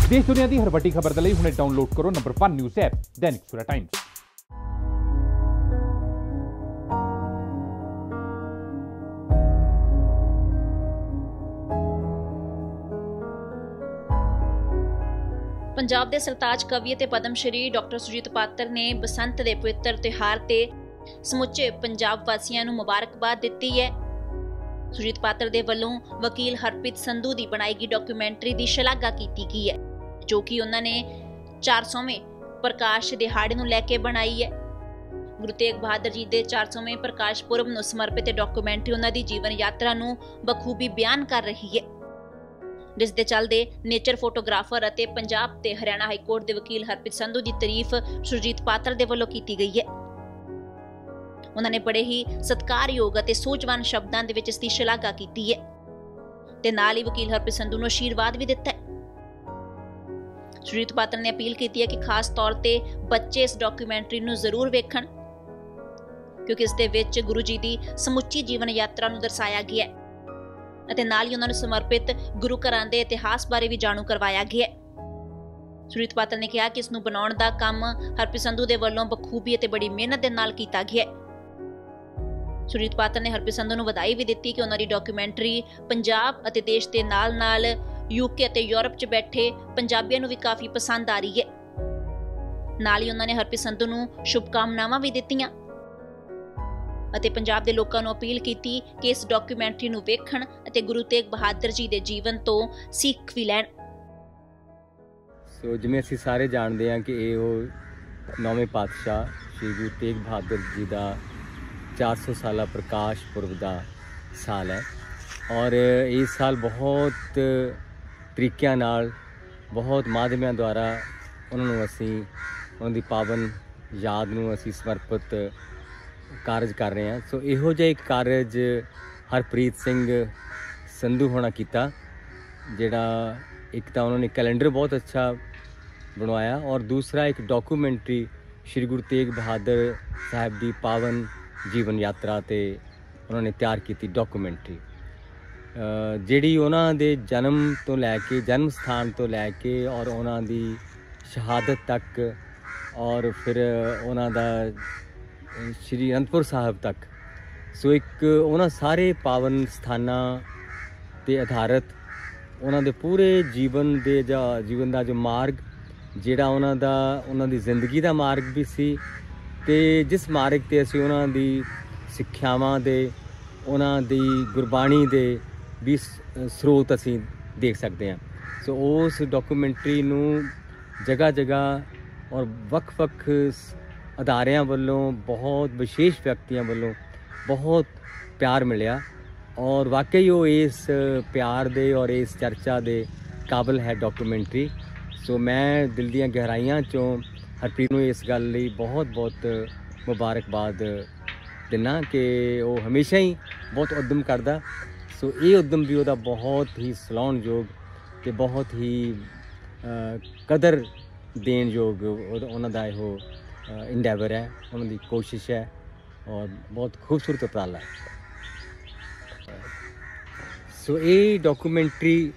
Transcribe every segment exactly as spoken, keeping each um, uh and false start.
देश दुनिया की हर वड्डी खबर के लिए हुणे डाउनलोड करो number one news app Dainik Savera times. Punjab के सरताज कवि ते पद्म श्री डॉक्टर सुरजीत पात्र ने बसंत के पवित्र त्योहार ते समुचे पंजाब वासियों को मुबारकबाद दी है। सुरजीत पात्र दे वल्लों वकील हरप्रीत संधू की बनाई गई डॉक्यूमेंट्री की शलाघा की गई है, जो कि उन्होंने चार सौवें प्रकाश दिहाड़े नूं लैके बनाई है। गुरु तेग बहादुर जी के चार सौवें प्रकाश पुरब नूं समर्पित डॉक्यूमेंट्री उन्हां दी जीवन यात्रा नूं बखूबी बयान कर रही है, जिस दे चलदे नेचर फोटोग्राफर अते पंजाब ते हरियाणा हाईकोर्ट के वकील हरप्रीत संधू की तारीफ सुरजीत पात्र दे वल्लों की गई है। उन्होंने बड़े ही सत्कारयोग अते सूझवान शब्दां दे विच इसदी शलाघा की है ते नाल ही वकील हरप्रीत संधू नूं आशीर्वाद भी दिता है। सुरजीत पात्र ने अपील की है कि खास तौर ते बच्चे इस डॉक्यूमेंट्री नूं जरूर वेखण, क्योंकि इस दे विच गुरु जी की समुची जीवन यात्रा नूं दर्शाया गया है ਅਤੇ ਨਾਲ ਹੀ ਉਹਨਾਂ ਨੂੰ ਸਮਰਪਿਤ ਗੁਰੂ ਘਰਾਂ ਦੇ ਇਤਿਹਾਸ ਬਾਰੇ ਵੀ ਜਾਣੂ ਕਰਵਾਇਆ ਗਿਆ ਹੈ। ਸੁਰਜੀਤ ਪਾਤਰ ਨੇ ਕਿਹਾ ਕਿ ਇਸ ਨੂੰ ਬਣਾਉਣ ਦਾ ਕੰਮ ਹਰਪ੍ਰੀਤ ਸੰਧੂ ਦੇ ਵੱਲੋਂ ਬਖੂਬੀ ਅਤੇ ਬੜੀ ਮਿਹਨਤ ਦੇ ਨਾਲ ਕੀਤਾ ਗਿਆ ਹੈ। ਸੁਰਜੀਤ ਪਾਤਰ ਨੇ ਹਰਪ੍ਰੀਤ ਸੰਧੂ ਨੂੰ ਵਧਾਈ ਵੀ ਦਿੱਤੀ ਕਿ ਉਹਨਾਂ ਦੀ ਡਾਕੂਮੈਂਟਰੀ ਪੰਜਾਬ ਅਤੇ ਦੇਸ਼ ਦੇ ਨਾਲ-ਨਾਲ ਯੂਕੇ ਅਤੇ ਯੂਰਪ 'ਚ ਬੈਠੇ ਪੰਜਾਬੀਆਂ ਨੂੰ ਵੀ ਕਾਫੀ ਪਸੰਦ ਆ ਰਹੀ ਹੈ। ਨਾਲ ਹੀ ਉਹਨਾਂ ਨੇ ਹਰਪ੍ਰੀਤ ਸੰਧੂ ਨੂੰ ਸ਼ੁਭਕਾਮਨਾਵਾਂ ਵੀ ਦਿੱਤੀਆਂ ਅਤੇ ਪੰਜਾਬ ਦੇ ਲੋਕਾਂ ਨੂੰ ਅਪੀਲ ਕੀਤੀ ਕਿ ਇਸ ਡਾਕੂਮੈਂਟਰੀ ਨੂੰ ਵੇਖਣ ਅਤੇ ਗੁਰੂ ਤੇਗ ਬਹਾਦਰ ਜੀ ਦੇ ਜੀਵਨ ਤੋਂ ਸਿੱਖ ਵੀ ਲੈਣ। ਸੋ ਜਿਵੇਂ ਅਸੀਂ ਸਾਰੇ ਜਾਣਦੇ ਹਾਂ ਕਿ ਇਹ ਉਹ ਨੌਵੇਂ ਪਾਤਸ਼ਾਹ ਸ਼੍ਰੀ ਗੁਰੂ ਤੇਗ ਬਹਾਦਰ ਜੀ ਦਾ ਚਾਰ ਸੌ ਸਾਲਾ ਪ੍ਰਕਾਸ਼ ਪੁਰਬ ਦਾ ਸਾਲ ਹੈ ਔਰ ਇਸ ਸਾਲ ਬਹੁਤ ਤਰੀਕਿਆਂ ਨਾਲ ਬਹੁਤ ਮਾਧਿਅਮਾਂ ਦੁਆਰਾ ਉਹਨਾਂ ਨੂੰ ਅਸੀਂ ਉਹਨਾਂ ਦੀ ਪਾਵਨ ਯਾਦ ਨੂੰ ਅਸੀਂ ਸਮਰਪਿਤ ਕਾਰਜ ਕਰ ਰਹੇ ਹਾਂ। ਸੋ ਇਹੋ ਜਿਹਾ ਇੱਕ ਕਾਰਜ ਹਰਪ੍ਰੀਤ ਸਿੰਘ ਸੰਧੂ ਹੋਣਾ ਕੀਤਾ, ਜਿਹੜਾ ਇੱਕ ਤਾਂ ਉਹਨਾਂ ਨੇ ਕੈਲੰਡਰ ਬਹੁਤ ਅੱਛਾ ਬਣਵਾਇਆ ਔਰ ਦੂਸਰਾ ਇੱਕ ਡਾਕੂਮੈਂਟਰੀ ਸ਼੍ਰੀ ਗੁਰੂ ਤੇਗ ਬਹਾਦਰ ਸਾਹਿਬ ਦੀ ਪਾਵਨ ਜੀਵਨ ਯਾਤਰਾ 'ਤੇ ਉਹਨਾਂ ਨੇ ਤਿਆਰ ਕੀਤੀ ਡਾਕੂਮੈਂਟਰੀ, ਜਿਹੜੀ ਉਹਨਾਂ ਦੇ ਜਨਮ ਤੋਂ ਲੈ ਕੇ ਜਨਮ ਸਥਾਨ ਤੋਂ ਲੈ ਕੇ ਔਰ ਉਹਨਾਂ ਦੀ ਸ਼ਹਾਦਤ ਤੱਕ ਔਰ ਫਿਰ ਉਹਨਾਂ ਦਾ ਸ਼੍ਰੀ ਅਨੰਦਪੁਰ ਸਾਹਿਬ ਤੱਕ, ਸੋ ਇੱਕ ਉਹਨਾਂ ਸਾਰੇ ਪਾਵਨ ਸਥਾਨਾਂ 'ਤੇ ਆਧਾਰਿਤ ਉਹਨਾਂ ਦੇ ਪੂਰੇ ਜੀਵਨ ਦੇ ਜਾਂ ਜੀਵਨ ਦਾ ਜੋ ਮਾਰਗ ਜਿਹੜਾ ਉਹਨਾਂ ਦਾ ਉਹਨਾਂ ਦੀ ਜ਼ਿੰਦਗੀ ਦਾ ਮਾਰਗ ਵੀ ਸੀ ਅਤੇ ਜਿਸ ਮਾਰਗ 'ਤੇ ਅਸੀਂ ਉਹਨਾਂ ਦੀ ਸਿੱਖਿਆਵਾਂ ਦੇ ਉਹਨਾਂ ਦੀ ਗੁਰਬਾਣੀ ਦੇ ਵੀ ਸਰੋਤ ਅਸੀਂ ਦੇਖ ਸਕਦੇ ਹਾਂ। ਸੋ ਉਸ ਡਾਕੂਮੈਂਟਰੀ ਨੂੰ ਜਗ੍ਹਾ ਜਗ੍ਹਾ ਔਰ ਵੱਖ ਵੱਖ ਅਦਾਰਿਆਂ ਵੱਲੋਂ ਬਹੁਤ ਵਿਸ਼ੇਸ਼ ਵਿਅਕਤੀਆਂ ਵੱਲੋਂ ਬਹੁਤ ਪਿਆਰ ਮਿਲਿਆ ਔਰ ਵਾਕਈ ਉਹ ਇਸ ਪਿਆਰ ਦੇ ਔਰ ਇਸ ਚਰਚਾ ਦੇ ਕਾਬਲ ਹੈ ਡਾਕੂਮੈਂਟਰੀ। ਸੋ ਮੈਂ ਦਿਲ ਦੀਆਂ ਗਹਿਰਾਈਆਂ 'ਚੋਂ ਹਰਪ੍ਰੀਤ ਨੂੰ ਇਸ ਗੱਲ ਲਈ ਬਹੁਤ ਬਹੁਤ ਮੁਬਾਰਕਬਾਦ ਦਿੰਦਾ ਕਿ ਉਹ ਹਮੇਸ਼ਾ ਹੀ ਬਹੁਤ ਉਦਮ ਕਰਦਾ। ਸੋ ਇਹ ਉਦਮ ਵੀ ਉਹਦਾ ਬਹੁਤ ਹੀ ਸਲਾਹੁਣਯੋਗ ਅਤੇ ਬਹੁਤ ਹੀ ਕਦਰ ਦੇਣ ਯੋਗ ਉਹਨਾਂ ਦਾ ਇਹੋ ਇੰਡੈਵਰ ਹੈ, ਉਹਨਾਂ ਦੀ ਕੋਸ਼ਿਸ਼ ਹੈ ਔਰ ਬਹੁਤ ਖੂਬਸੂਰਤ ਉਪਰਾਲਾ ਹੈ। ਸੋ ਇਹ ਡਾਕੂਮੈਂਟਰੀ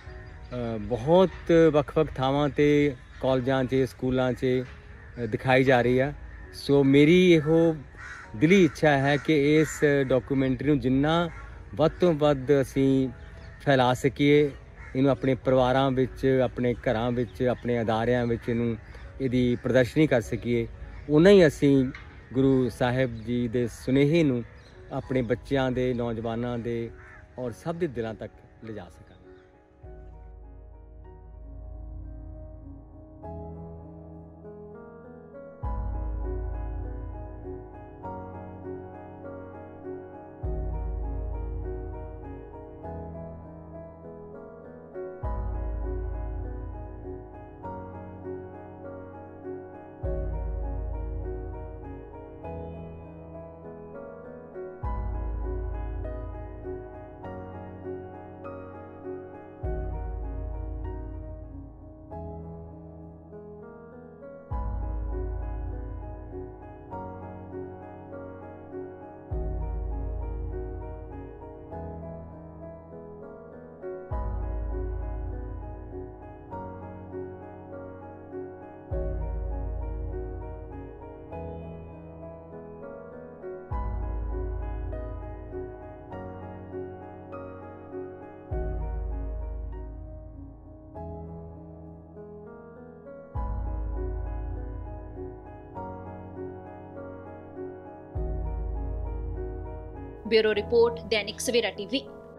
ਬਹੁਤ ਵੱਖ ਵੱਖ ਥਾਵਾਂ 'ਤੇ ਕਾਲਜਾਂ 'ਚ ਸਕੂਲਾਂ 'ਚ ਦਿਖਾਈ ਜਾ ਰਹੀ ਆ। ਸੋ ਮੇਰੀ ਇਹੋ ਦਿਲੀ ਇੱਛਾ ਹੈ ਕਿ ਇਸ ਡਾਕੂਮੈਂਟਰੀ ਨੂੰ ਜਿੰਨਾ ਵੱਧ ਤੋਂ ਵੱਧ ਅਸੀਂ ਫੈਲਾ ਸਕੀਏ, ਇਹਨੂੰ ਆਪਣੇ ਪਰਿਵਾਰਾਂ ਵਿੱਚ, ਆਪਣੇ ਘਰਾਂ ਵਿੱਚ, ਆਪਣੇ ਅਦਾਰਿਆਂ ਵਿੱਚ ਇਹਨੂੰ ਇਹਦੀ ਪ੍ਰਦਰਸ਼ਨੀ ਕਰ ਸਕੀਏ, ਉਨਾ ਹੀ ਅਸੀਂ ਗੁਰੂ ਸਾਹਿਬ ਜੀ ਦੇ ਸੁਨੇਹੇ ਨੂੰ ਆਪਣੇ ਬੱਚਿਆਂ ਦੇ, ਨੌਜਵਾਨਾਂ ਦੇ ਔਰ ਸਭ ਦੇ ਦਿਲਾਂ ਤੱਕ ਲਿਜਾ ਸਕਾਂਗੇ। Bureau report, Dainik Savera TV.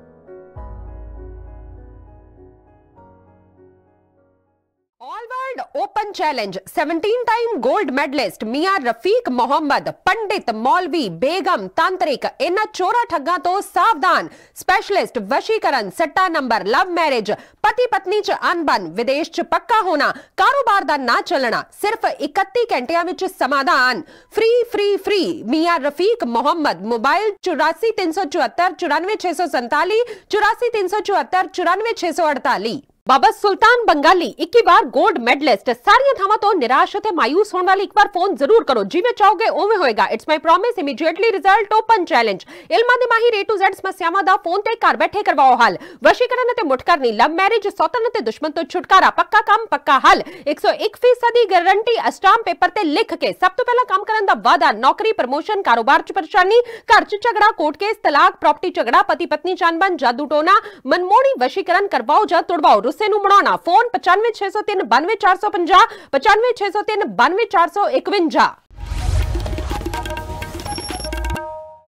All world open challenge seventeen time gold medalist Miyan Rafiq Mohammad, पंडित, मौलवी, बेगम, तांत्रिक, इन चोरा ठग्गां तो सावधान। स्पेशलिस्ट वशीकरण, सट्टा नंबर, लव मैरिज, पति पत्नी च अनबन, विदेश च पक्का होना, कारोबार दा ना चलना, सिर्फ इकत्ती घंटिया विच समाधान। Free free free Miyan Rafiq Mohammad. Mobile चौरासी तीन सौ चौहत्तर चौरानवे छह सौ संताली, चौरासी तीन सौ चौहत्तर चौरानवे छह सौ अड़ताली। बाबा सुल्तान बंगाली इक्की बार गोल्ड मेडलिस्ट। सारियां थावां तो निराश ते मायूस होने वाले एक बार फोन जरूर करो, जिवें चाहोगे उवें होएगा। It's my promise, immediately result, open challenge. इल्मां दे माहिर ए टू ज़ेड समस्यावां दा फोन ते घर बैठे करवाओ हल। वशीकरण ते मुठकरनी, लव मैरिज, सौतन ते दुश्मन तो छुटकारा, पक्का काम पक्का हल। एक सौ एक फीसदी गारंटी, अस्टाम पेपर ते लिख के। सब तो पहला काम करन दा वादा, नौकरी, प्रमोशन, कारोबार च परेशानी, घर च झगड़ा, कोर्ट केस, तलाक, प्रॉपर्टी झगड़ा, पति पत्नी चानबन, जादू टोना, मनमोड़ी वशीकरण करवाओ जा तुड़वाओ, रुस्से नूं मनाउणा। फोन पचानवे छह सौ तीन बानवे चार सौ पंजाह, पचानवे छह सौ तीन बानवे चार सौ इकवंजा।